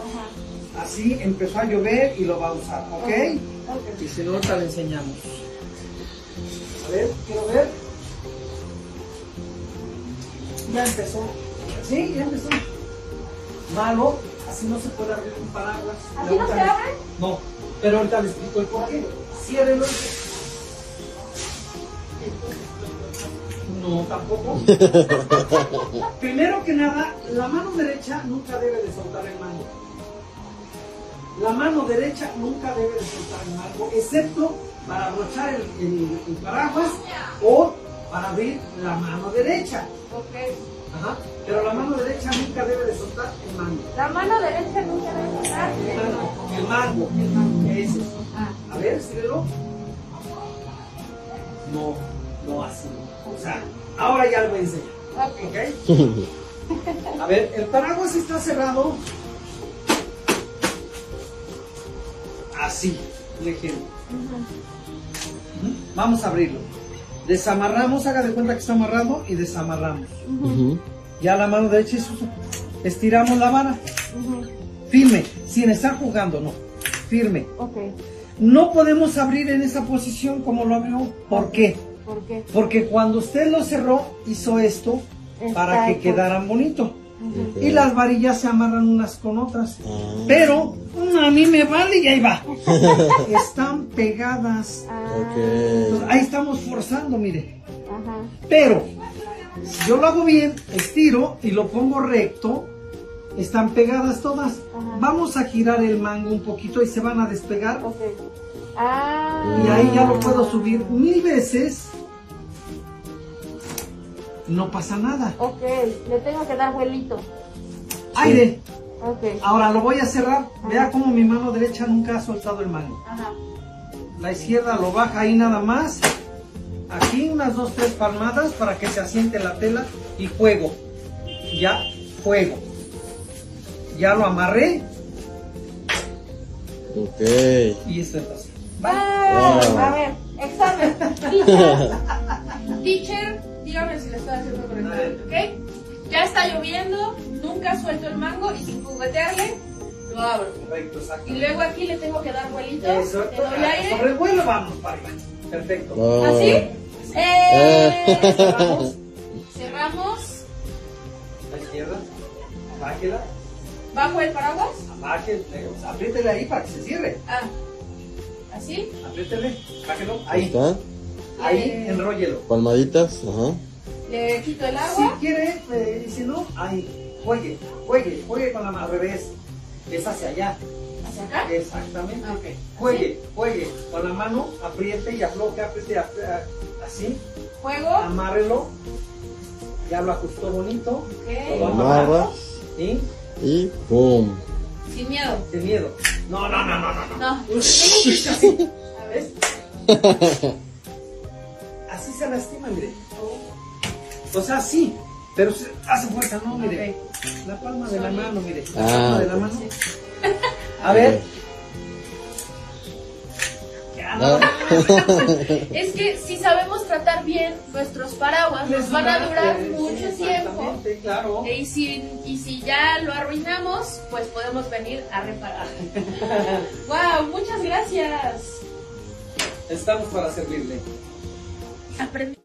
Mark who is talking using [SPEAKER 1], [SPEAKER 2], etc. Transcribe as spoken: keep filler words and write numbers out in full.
[SPEAKER 1] Ajá. Así empezó a llover y lo va a usar, ¿ok? Okay. Y si no, ahorita le enseñamos. A ver, quiero ver. Ya empezó. Sí, ya empezó. Malo, así no se puede abrir un paraguas.
[SPEAKER 2] ¿Así no se abre?
[SPEAKER 1] No, pero ahorita le explico el porqué. Ciérrelo. No, tampoco. Primero que nada, la mano derecha nunca debe de soltar el mango. La mano derecha nunca debe de soltar el mango, excepto para abrochar el, el, el paraguas o para abrir la mano derecha.
[SPEAKER 2] Ok.
[SPEAKER 1] Ajá. Pero la mano derecha nunca debe de soltar el mango.
[SPEAKER 2] La mano derecha nunca debe soltar
[SPEAKER 1] el mango. El mango. Ese. Ah. A ver, síguelo. No, no así. O sea, ahora ya lo voy a enseñar. Ok. ¿Okay? A ver, el paraguas está cerrado. Así, un ejemplo. Uh-huh. Uh-huh. Vamos a abrirlo. Desamarramos, haga de cuenta que está amarrado y desamarramos. Uh-huh. Ya la mano derecha, estiramos la vara. Uh-huh. Firme, sin estar jugando, no. Firme.
[SPEAKER 2] Okay.
[SPEAKER 1] No podemos abrir en esa posición como lo abrió. ¿Por qué?
[SPEAKER 2] ¿Por qué?
[SPEAKER 1] Porque cuando usted lo cerró, hizo esto Está para que hecho. quedaran bonitos. Uh-huh. Okay. Y las varillas se amarran unas con otras. Uh-huh. Pero a mí me vale y ahí va. Están pegadas.
[SPEAKER 2] Okay.
[SPEAKER 1] Entonces, ahí estamos forzando, mire.
[SPEAKER 2] Uh-huh.
[SPEAKER 1] Pero si yo lo hago bien, estiro y lo pongo recto, están pegadas todas. Uh-huh. Vamos a girar el mango un poquito y se van a despegar.
[SPEAKER 2] Okay. Ah.
[SPEAKER 1] Y ahí ya lo puedo subir mil veces. No pasa nada.
[SPEAKER 2] Ok, le tengo que dar vuelito.
[SPEAKER 1] Aire.
[SPEAKER 2] Okay.
[SPEAKER 1] Ahora lo voy a cerrar. Ajá. Vea cómo mi mano derecha nunca ha soltado el mango.
[SPEAKER 2] Ajá.
[SPEAKER 1] La izquierda lo baja ahí nada más. Aquí unas dos, tres palmadas para que se asiente la tela y juego. Ya, juego. Ya lo amarré.
[SPEAKER 3] Ok.
[SPEAKER 1] Y esto es así.
[SPEAKER 2] Ah, wow. A ver, examen. Teacher, teacher, dígame si le estoy haciendo correctamente, ¿ok? Ya está lloviendo, nunca suelto el mango y sin juguetearle, lo abro.
[SPEAKER 1] Correcto, exacto.
[SPEAKER 2] Y luego aquí le tengo que dar vuelito.
[SPEAKER 1] Eso,
[SPEAKER 2] le doy aire.
[SPEAKER 1] Sobre el vuelo vamos para arriba. Perfecto.
[SPEAKER 3] Oh.
[SPEAKER 2] ¿Así? Eh.
[SPEAKER 1] Cerramos.
[SPEAKER 2] Cerramos.
[SPEAKER 1] La izquierda. Bájela.
[SPEAKER 2] ¿Bajo el paraguas?
[SPEAKER 1] Bájela. Apriétele ahí para que se cierre.
[SPEAKER 2] Ah. ¿Así?
[SPEAKER 1] Apriétele. Bájelo. Ahí.
[SPEAKER 3] ¿Está?
[SPEAKER 1] Ahí,
[SPEAKER 2] eh.
[SPEAKER 1] enróllelo.
[SPEAKER 3] Palmaditas. Ajá.
[SPEAKER 2] Le quito el agua.
[SPEAKER 1] Si quiere, eh, y si no, ahí. Juegue, juegue, juegue con la mano al revés. Es hacia allá.
[SPEAKER 2] ¿Hacia acá?
[SPEAKER 1] Exactamente.
[SPEAKER 2] Okay.
[SPEAKER 1] Juegue, juegue. Con la mano, apriete y afloje, apriete, apriete, así.
[SPEAKER 2] Juego.
[SPEAKER 1] Amárrelo. Ya lo ajustó bonito.
[SPEAKER 2] Okay.
[SPEAKER 3] Lo amarras.
[SPEAKER 1] ¿Sí?
[SPEAKER 3] Y ¡pum!
[SPEAKER 2] Sin miedo.
[SPEAKER 1] Sin miedo. No, no, no, no, no. no.
[SPEAKER 2] No.
[SPEAKER 1] Así.
[SPEAKER 2] A ver.
[SPEAKER 1] Así se lastima, mire. O sea, sí, pero se hace fuerza, no, mire. Okay. La palma de la mano, mire. La
[SPEAKER 3] ah,
[SPEAKER 1] palma de la mano. A ver.
[SPEAKER 3] No.
[SPEAKER 2] Es que si sabemos tratar bien nuestros paraguas, nos van a durar mucho tiempo.
[SPEAKER 1] Claro.
[SPEAKER 2] Y si, y si ya lo arruinamos, pues podemos venir a reparar. ¡Wow! Muchas gracias.
[SPEAKER 1] Estamos para servirle.
[SPEAKER 2] Aprendí.